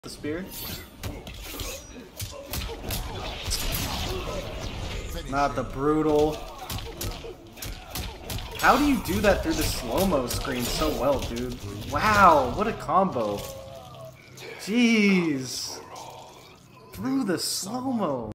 The spear. Not the brutal. How do you do that through the slow-mo screen so well, dude? Wow, what a combo. Jeez. Through the slow-mo.